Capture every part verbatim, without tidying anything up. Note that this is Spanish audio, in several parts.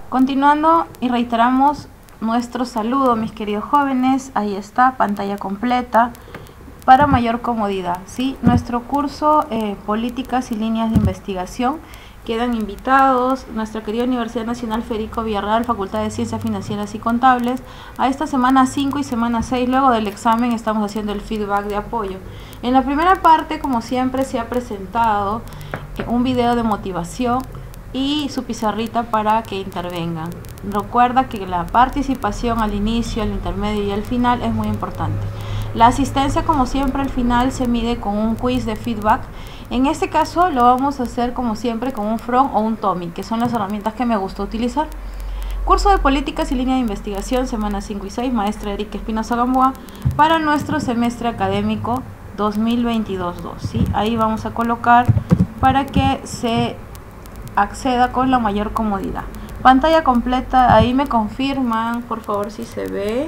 Continuando y reiteramos nuestro saludo, mis queridos jóvenes. Ahí está, pantalla completa para mayor comodidad, ¿sí? Nuestro curso eh, Políticas y Líneas de Investigación. Quedan invitados nuestra querida Universidad Nacional Federico Villarreal, Facultad de Ciencias Financieras y Contables, a esta semana cinco y semana seis. Luego del examen estamos haciendo el feedback de apoyo. En la primera parte, como siempre, se ha presentado eh, un video de motivación y su pizarrita para que intervengan. Recuerda que la participación al inicio, al intermedio y al final es muy importante. La asistencia, como siempre, al final se mide con un quiz de feedback. En este caso lo vamos a hacer como siempre con un From o un Tommy, que son las herramientas que me gusta utilizar. Curso de Políticas y Línea de Investigación, semana cinco y seis, maestra Erika Espinosa Gamboa, para nuestro semestre académico dos mil veintidós dos, ¿sí? Ahí vamos a colocar para que se acceda con la mayor comodidad. Pantalla completa, ahí me confirman, por favor, si se ve.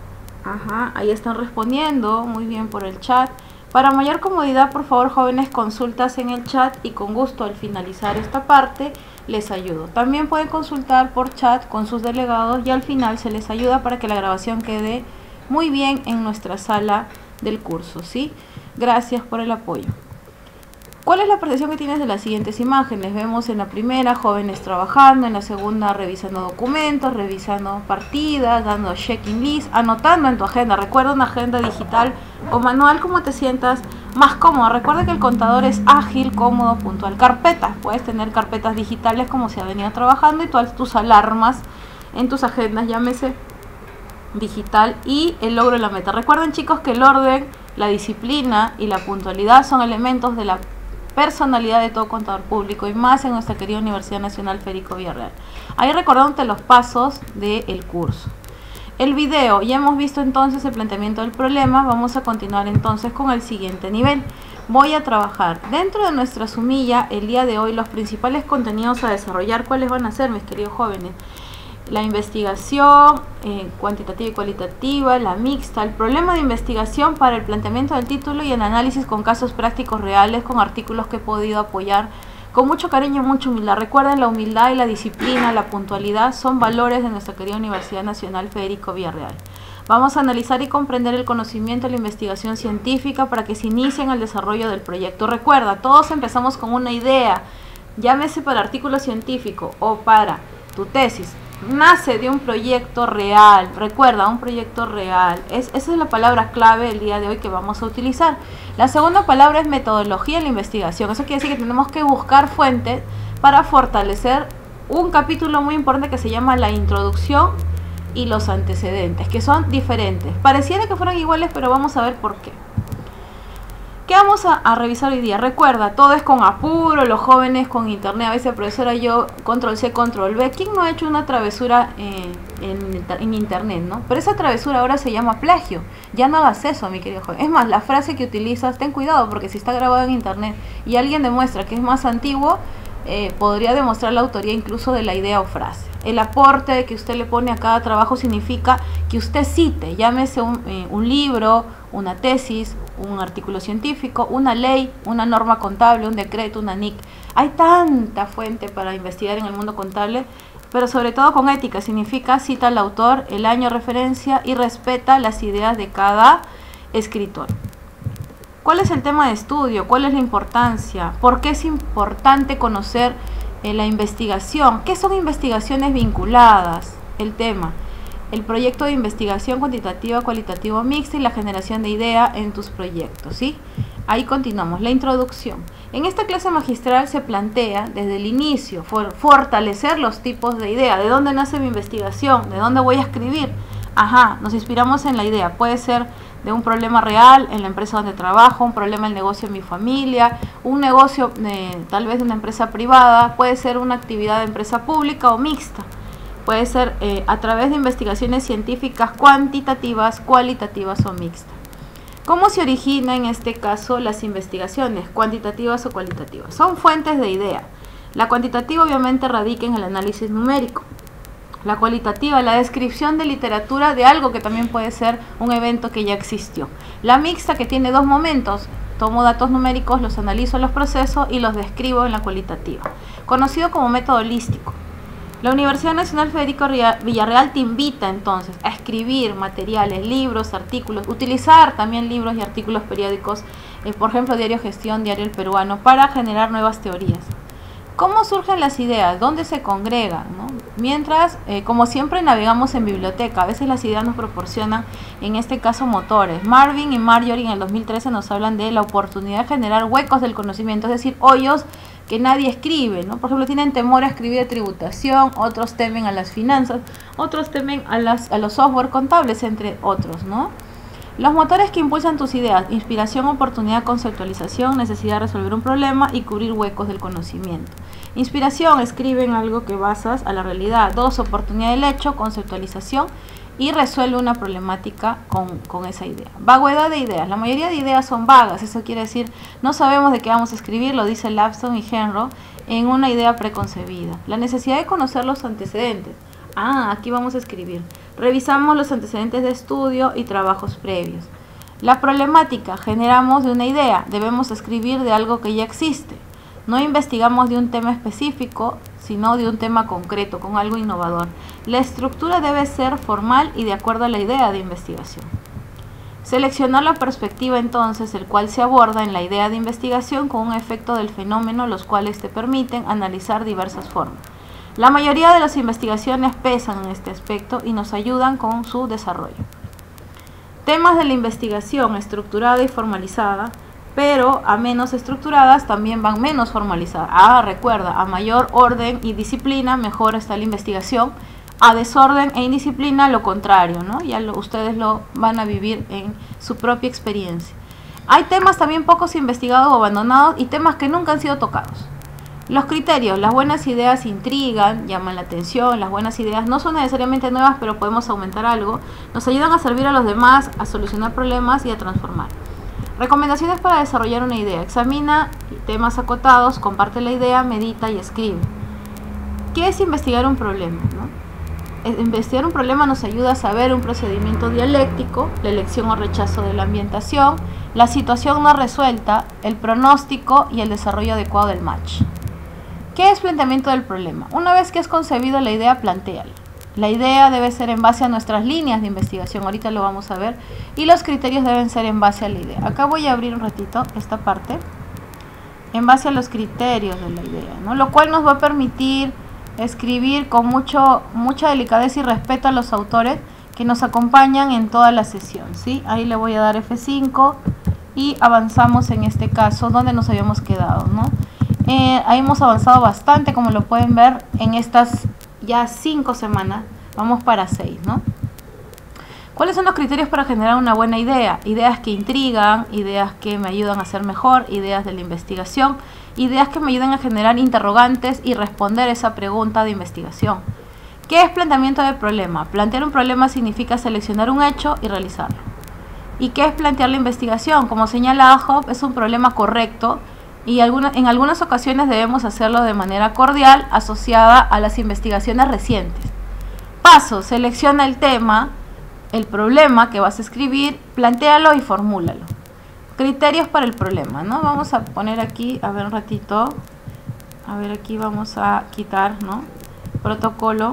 Ajá, ahí están respondiendo, muy bien por el chat. Para mayor comodidad, por favor, jóvenes, consultas en el chat y con gusto al finalizar esta parte les ayudo. También pueden consultar por chat con sus delegados y al final se les ayuda para que la grabación quede muy bien en nuestra sala del curso, ¿sí? Gracias por el apoyo. ¿Cuál es la percepción que tienes de las siguientes imágenes? Vemos en la primera jóvenes trabajando, en la segunda revisando documentos, revisando partidas, dando checking list, anotando en tu agenda. Recuerda una agenda digital o manual, como te sientas más cómodo. Recuerda que el contador es ágil, cómodo, puntual. Carpetas, puedes tener carpetas digitales como se ha venido trabajando y todas tus alarmas en tus agendas, llámese digital, y el logro de la meta. Recuerden, chicos, que el orden, la disciplina y la puntualidad son elementos de la personalidad de todo contador público, y más en nuestra querida Universidad Nacional Federico Villarreal. Ahí recordándote los pasos del curso. El video, ya hemos visto entonces el planteamiento del problema. Vamos a continuar entonces con el siguiente nivel. Voy a trabajar dentro de nuestra sumilla el día de hoy los principales contenidos a desarrollar. ¿Cuáles van a ser, mis queridos jóvenes? La investigación eh, cuantitativa y cualitativa, la mixta, el problema de investigación para el planteamiento del título y el análisis con casos prácticos reales, con artículos que he podido apoyar con mucho cariño y mucha humildad. Recuerden, la humildad y la disciplina, la puntualidad son valores de nuestra querida Universidad Nacional Federico Villarreal. Vamos a analizar y comprender el conocimiento de la investigación científica para que se inicien el desarrollo del proyecto. Recuerda, todos empezamos con una idea, llámese para artículo científico o para tu tesis. Nace de un proyecto real. Recuerda, un proyecto real. Es, esa es la palabra clave el día de hoy que vamos a utilizar. La segunda palabra es metodología en la investigación. Eso quiere decir que tenemos que buscar fuentes para fortalecer un capítulo muy importante que se llama la introducción y los antecedentes, que son diferentes. Pareciera que fueran iguales, pero vamos a ver por qué. ¿Qué vamos a, a revisar hoy día? Recuerda, todo es con apuro, los jóvenes con internet, a veces, profesora, yo control C, control V. ¿Quién no ha hecho una travesura eh, en, en internet, no? Pero esa travesura ahora se llama plagio. Ya no hagas eso, mi querido joven. Es más, la frase que utilizas, ten cuidado, porque si está grabado en internet y alguien demuestra que es más antiguo, eh, podría demostrar la autoría incluso de la idea o frase. El aporte que usted le pone a cada trabajo significa que usted cite, llámese un, eh, un libro, una tesis, un artículo científico, una ley, una norma contable, un decreto, una N I C. Hay tanta fuente para investigar en el mundo contable, pero sobre todo con ética. Significa cita al autor, el año de referencia y respeta las ideas de cada escritor. ¿Cuál es el tema de estudio? ¿Cuál es la importancia? ¿Por qué es importante conocer eh, la investigación? ¿Qué son investigaciones vinculadas? El tema. El proyecto de investigación cuantitativa, cualitativa mixta y la generación de idea en tus proyectos, ¿sí? Ahí continuamos. La introducción. En esta clase magistral se plantea desde el inicio for fortalecer los tipos de idea. ¿De dónde nace mi investigación? ¿De dónde voy a escribir? Ajá, nos inspiramos en la idea. Puede ser de un problema real en la empresa donde trabajo, un problema del negocio en mi familia, un negocio eh, tal vez de una empresa privada, puede ser una actividad de empresa pública o mixta. Puede ser eh, a través de investigaciones científicas cuantitativas, cualitativas o mixtas. ¿Cómo se origina en este caso las investigaciones cuantitativas o cualitativas? Son fuentes de idea. La cuantitativa obviamente radica en el análisis numérico. La cualitativa, la descripción de literatura de algo que también puede ser un evento que ya existió. La mixta, que tiene dos momentos. Tomo datos numéricos, los analizo, los proceso y los describo en la cualitativa. Conocido como método holístico. La Universidad Nacional Federico Villarreal te invita entonces a escribir materiales, libros, artículos, utilizar también libros y artículos periódicos, eh, por ejemplo Diario Gestión, Diario El Peruano, para generar nuevas teorías. ¿Cómo surgen las ideas? ¿Dónde se congregan, ¿no? Mientras, eh, como siempre, navegamos en biblioteca. A veces las ideas nos proporcionan, en este caso, motores. Marvin y Marjorie en el dos mil trece nos hablan de la oportunidad de generar huecos del conocimiento, es decir, hoyos que nadie escribe, ¿no? Por ejemplo, tienen temor a escribir de tributación, otros temen a las finanzas, otros temen a, las, a los software contables, entre otros, ¿no? Los motores que impulsan tus ideas: inspiración, oportunidad, conceptualización, necesidad de resolver un problema y cubrir huecos del conocimiento. Inspiración, escribe en algo que basas a la realidad. Dos, oportunidad del hecho, conceptualización y resuelve una problemática con, con esa idea. Vaguedad de ideas. La mayoría de ideas son vagas, eso quiere decir no sabemos de qué vamos a escribir, lo dice Lapson y Henro, en una idea preconcebida. La necesidad de conocer los antecedentes. Ah, aquí vamos a escribir. Revisamos los antecedentes de estudio y trabajos previos. La problemática, generamos de una idea, debemos escribir de algo que ya existe. No investigamos de un tema específico, sino de un tema concreto, con algo innovador. La estructura debe ser formal y de acuerdo a la idea de investigación. Seleccionar la perspectiva entonces, el cual se aborda en la idea de investigación con un efecto del fenómeno, los cuales te permiten analizar diversas formas. La mayoría de las investigaciones pesan en este aspecto y nos ayudan con su desarrollo. Temas de la investigación estructurada y formalizada, pero a menos estructuradas también van menos formalizadas. Ah, recuerda, a mayor orden y disciplina, mejor está la investigación. A desorden e indisciplina, lo contrario, ¿no? Ya lo, ustedes lo van a vivir en su propia experiencia. Hay temas también pocos investigados o abandonados y temas que nunca han sido tocados. Los criterios: las buenas ideas intrigan, llaman la atención. Las buenas ideas no son necesariamente nuevas, pero podemos aumentar algo. Nos ayudan a servir a los demás, a solucionar problemas y a transformar. Recomendaciones para desarrollar una idea: examina temas acotados, comparte la idea, medita y escribe. ¿Qué es investigar un problema, ¿no? Investigar un problema nos ayuda a saber un procedimiento dialéctico, la elección o rechazo de la ambientación, la situación no resuelta, el pronóstico y el desarrollo adecuado del match. ¿Qué es planteamiento del problema? Una vez que has concebido la idea, plantéala. La idea debe ser en base a nuestras líneas de investigación, ahorita lo vamos a ver, y los criterios deben ser en base a la idea. Acá voy a abrir un ratito esta parte, en base a los criterios de la idea, ¿no? Lo cual nos va a permitir escribir con mucho, mucha delicadeza y respeto a los autores que nos acompañan en toda la sesión, ¿sí? Ahí le voy a dar F cinco y avanzamos en este caso donde nos habíamos quedado, ¿no? Eh, ahí hemos avanzado bastante, como lo pueden ver en estas ya cinco semanas, vamos para seis, ¿no? ¿Cuáles son los criterios para generar una buena idea? Ideas que intrigan, ideas que me ayudan a ser mejor, ideas de la investigación, ideas que me ayudan a generar interrogantes y responder esa pregunta de investigación. ¿Qué es planteamiento del problema? Plantear un problema significa seleccionar un hecho y realizarlo. ¿Y qué es plantear la investigación? Como señala Ajov, es un problema correcto y alguna, en algunas ocasiones debemos hacerlo de manera cordial, asociada a las investigaciones recientes. Paso: selecciona el tema, el problema que vas a escribir, plantéalo y formúlalo. Criterios para el problema, ¿no? Vamos a poner aquí, a ver un ratito, a ver aquí vamos a quitar, ¿no? Protocolo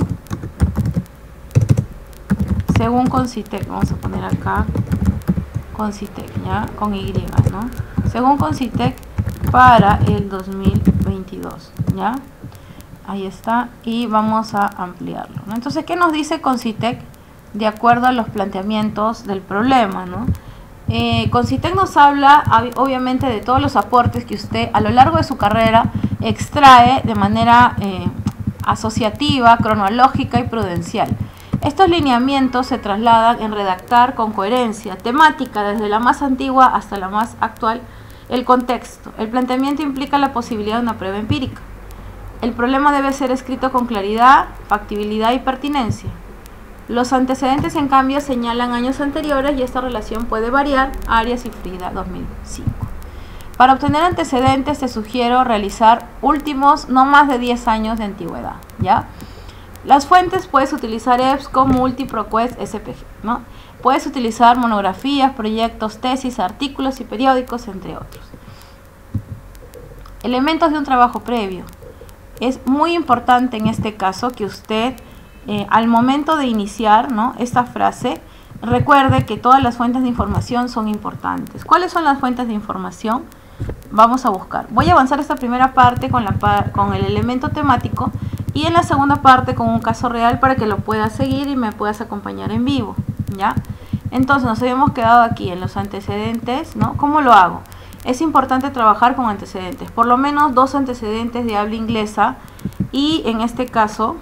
según Concitec, vamos a poner acá Concitec, ¿ya? Con Y, ¿no? Según Concitec para el dos mil veintidós, ¿ya? Ahí está, y vamos a ampliarlo, ¿no? Entonces, ¿qué nos dice Concitec de acuerdo a los planteamientos del problema, ¿no? Eh, Concitec nos habla obviamente de todos los aportes que usted a lo largo de su carrera extrae de manera eh, asociativa, cronológica y prudencial. Estos lineamientos se trasladan en redactar con coherencia temática desde la más antigua hasta la más actual. El contexto: el planteamiento implica la posibilidad de una prueba empírica. El problema debe ser escrito con claridad, factibilidad y pertinencia. Los antecedentes, en cambio, señalan años anteriores y esta relación puede variar. Arias y Frida, dos mil cinco. Para obtener antecedentes te sugiero realizar últimos no más de diez años de antigüedad, ¿ya? Las fuentes: puedes utilizar EBSCO, Multi, ProQuest, S P G, ¿no? Puedes utilizar monografías, proyectos, tesis, artículos y periódicos, entre otros. Elementos de un trabajo previo: Es muy importante en este caso que usted eh, al momento de iniciar, ¿no?, esta frase, recuerde que todas las fuentes de información son importantes. ¿Cuáles son las fuentes de información? Vamos a buscar. Voy a avanzar esta primera parte con, la par con el elemento temático y en la segunda parte con un caso real para que lo puedas seguir y me puedas acompañar en vivo, ¿ya? Entonces nos habíamos quedado aquí en los antecedentes, ¿no? ¿Cómo lo hago? Es importante trabajar con antecedentes, por lo menos dos antecedentes de habla inglesa y en este caso,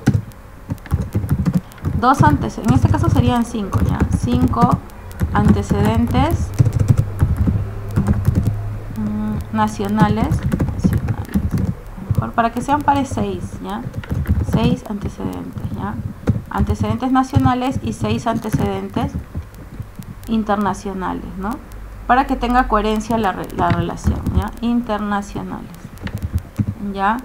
dos antecedentes, en este caso serían cinco, ¿ya? Cinco antecedentes mmm, nacionales, nacionales, mejor para que sean pares seis, ¿ya? Seis antecedentes, ¿ya? Antecedentes nacionales y seis antecedentes internacionales, ¿no? Para que tenga coherencia la, la relación, ¿ya? Internacionales, ¿ya?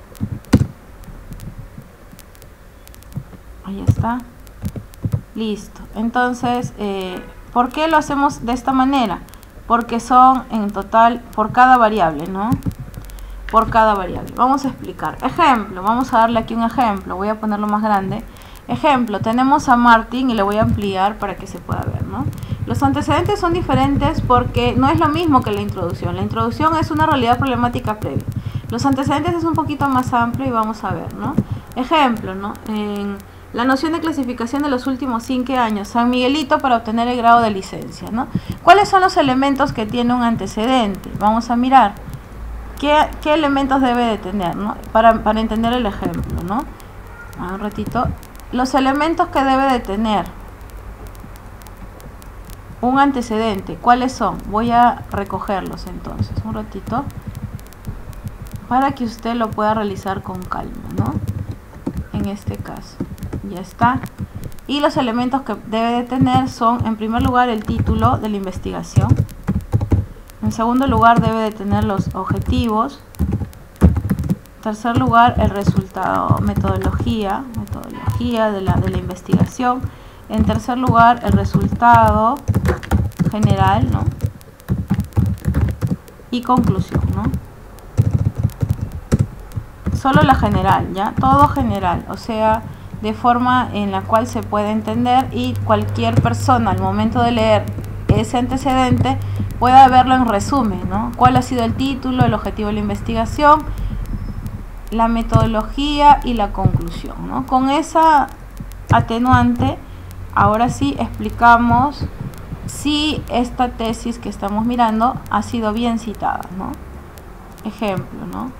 Ahí está. Listo. Entonces, eh, ¿por qué lo hacemos de esta manera? Porque son en total por cada variable, ¿no? Por cada variable. Vamos a explicar. Ejemplo, vamos a darle aquí un ejemplo. Voy a ponerlo más grande. Ejemplo, tenemos a Martín y le voy a ampliar para que se pueda ver, ¿no? Los antecedentes son diferentes porque no es lo mismo que la introducción. La introducción es una realidad problemática previa. Los antecedentes es un poquito más amplio y vamos a ver, ¿no? Ejemplo, ¿no? En la noción de clasificación de los últimos cinco años, San Miguelito para obtener el grado de licencia, ¿no? ¿Cuáles son los elementos que tiene un antecedente? Vamos a mirar qué, qué elementos debe de tener, ¿no? Para, para entender el ejemplo, ¿no? Un ratito. Los elementos que debe de tener un antecedente, ¿cuáles son? Voy a recogerlos entonces, un ratito, para que usted lo pueda realizar con calma, ¿no? En este caso, ya está. Y los elementos que debe de tener son, en primer lugar, el título de la investigación. En segundo lugar, debe de tener los objetivos. En tercer lugar, el resultado, metodología, metodología de la, de la investigación. En tercer lugar, el resultado general, ¿no? Y conclusión, ¿no? Solo la general, ¿ya? Todo general, o sea, de forma en la cual se puede entender y cualquier persona al momento de leer ese antecedente pueda verlo en resumen, ¿no? ¿Cuál ha sido el título, el objetivo de la investigación, la metodología y la conclusión, ¿no? Con esa atenuante, ahora sí explicamos si esta tesis que estamos mirando ha sido bien citada, ¿no? Ejemplo, ¿no?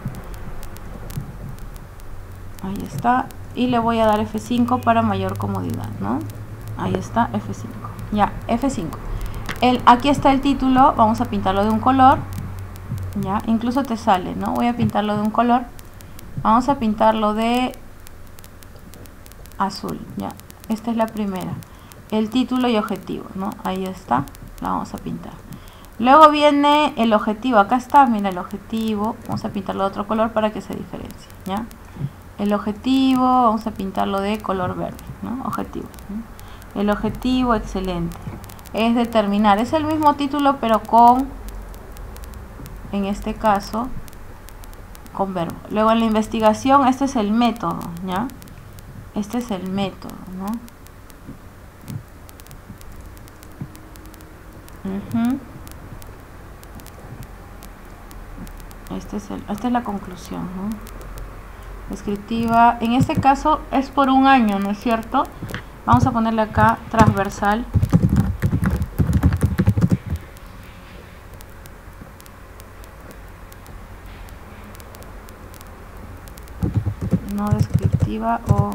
Ahí está. Y le voy a dar F cinco para mayor comodidad, ¿no? Ahí está, F cinco. Ya, F cinco. El, aquí está el título, vamos a pintarlo de un color. Ya, incluso te sale, ¿no? Voy a pintarlo de un color. Vamos a pintarlo de azul, ya. Esta es la primera. El título y objetivo, ¿no? Ahí está, la vamos a pintar. Luego viene el objetivo, acá está, mira el objetivo. Vamos a pintarlo de otro color para que se diferencie, ¿ya? El objetivo, vamos a pintarlo de color verde, ¿no? Objetivo, ¿no? El objetivo, excelente. Es determinar, es el mismo título pero con, en este caso, con verbo. Luego en la investigación, este es el método, ¿ya? Este es el método, ¿no? Uh-huh. Este es el, esta es la conclusión, ¿no? Descriptiva, en este caso es por un año, ¿no es cierto? Vamos a ponerle acá transversal. No descriptiva o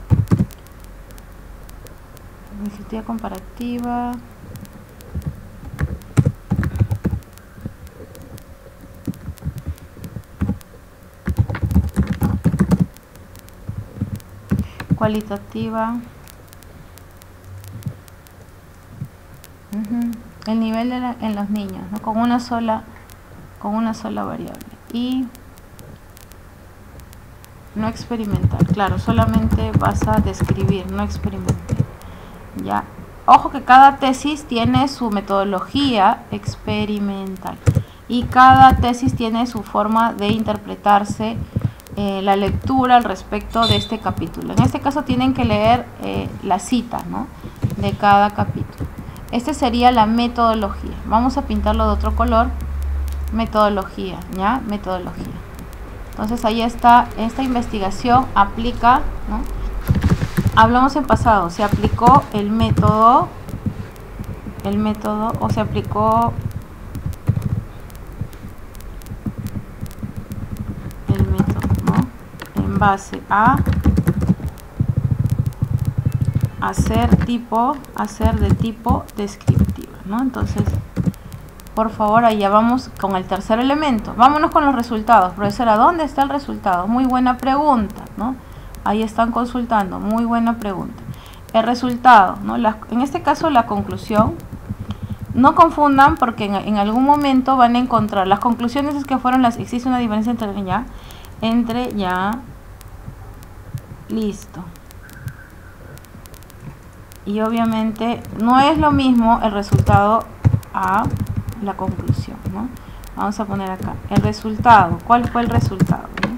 descriptiva comparativa. Cualitativa. Uh-huh. El nivel de la, en los niños, ¿no? Con una sola, con una sola variable. Y no experimental, claro, solamente vas a describir, no experimentar. Ya, ojo que cada tesis tiene su metodología experimental y cada tesis tiene su forma de interpretarse eh, la lectura al respecto de este capítulo. En este caso tienen que leer eh, la cita, ¿no?, de cada capítulo. Este sería la metodología. Vamos a pintarlo de otro color. Metodología, ¿ya? Metodología. Entonces ahí está, esta investigación aplica, ¿no? Hablamos en pasado, se aplicó el método, el método, o se aplicó el método, ¿no?, en base a hacer tipo, hacer de tipo descriptiva, ¿no? Entonces, por favor, allá vamos con el tercer elemento. Vámonos con los resultados. Profesora, ¿dónde está el resultado? Muy buena pregunta, ¿no? Ahí están consultando. Muy buena pregunta. El resultado, ¿no? La, en este caso, la conclusión. No confundan porque en, en algún momento van a encontrar. Las conclusiones es que fueron las... Existe una diferencia entre ya. Entre ya. Listo. Y obviamente no es lo mismo el resultado a la conclusión, ¿no? Vamos a poner acá el resultado. ¿Cuál fue el resultado, ¿no?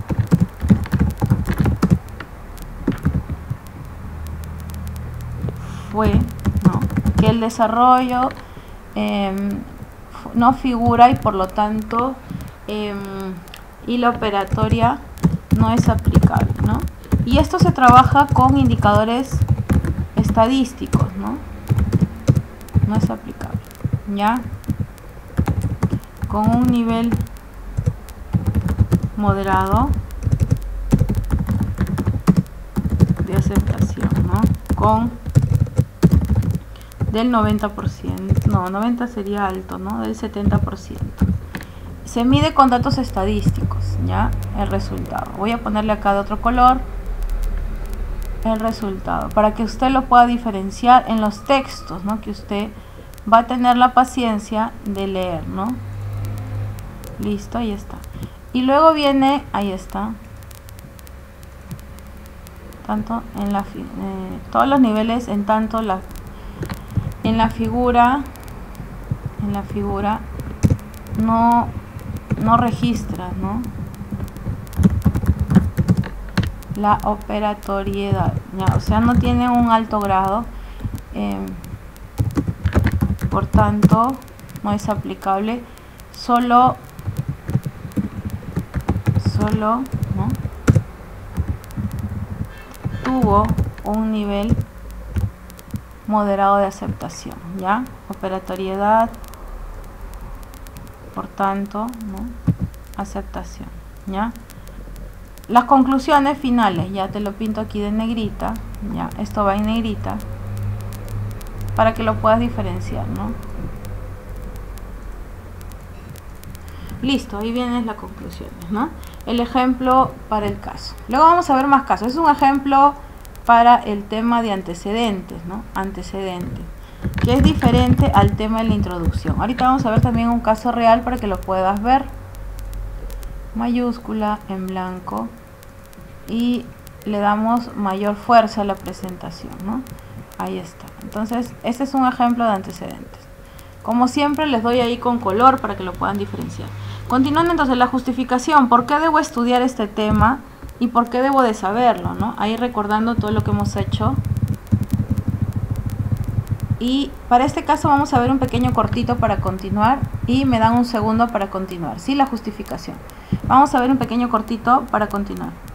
Fue, ¿no?, que el desarrollo eh, no figura y por lo tanto eh, y la operatoria no es aplicable, ¿no? Y esto se trabaja con indicadores estadísticos, ¿no? No es aplicable, ¿ya? Con un nivel moderado de aceptación, ¿no? Con del noventa por ciento, no, noventa sería alto, ¿no? Del setenta por ciento. Se mide con datos estadísticos, ¿ya? El resultado. Voy a ponerle acá de otro color el resultado para que usted lo pueda diferenciar en los textos, ¿no?, que usted va a tener la paciencia de leer, ¿no? Listo, ahí está. Y luego viene, ahí está, tanto en la eh, todos los niveles, en tanto la en la figura en la figura no no registra, ¿no?, la operatoriedad, ¿ya? O sea, no tiene un alto grado, eh, por tanto no es aplicable. Solo solo ¿no?, tuvo un nivel moderado de aceptación, ¿ya? Operatoriedad, por tanto, ¿no?, aceptación, ¿ya? Las conclusiones finales, ya te lo pinto aquí de negrita, ya, esto va en negrita, para que lo puedas diferenciar, ¿no? Listo, ahí vienen las conclusiones, ¿no? El ejemplo para el caso. Luego vamos a ver más casos. Es un ejemplo para el tema de antecedentes, ¿no? Antecedentes, que es diferente al tema de la introducción. Ahorita vamos a ver también un caso real para que lo puedas ver. Mayúscula en blanco y le damos mayor fuerza a la presentación, ¿no? Ahí está. Entonces, este es un ejemplo de antecedentes. Como siempre, les doy ahí con color para que lo puedan diferenciar. Continuando entonces la justificación, ¿por qué debo estudiar este tema y por qué debo de saberlo, ¿no? Ahí recordando todo lo que hemos hecho. Y para este caso vamos a ver un pequeño cortito para continuar y me dan un segundo para continuar, ¿sí? La justificación. Vamos a ver un pequeño cortito para continuar.